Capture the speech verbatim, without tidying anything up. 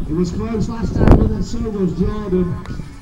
It was close last time, but then so was Jordan.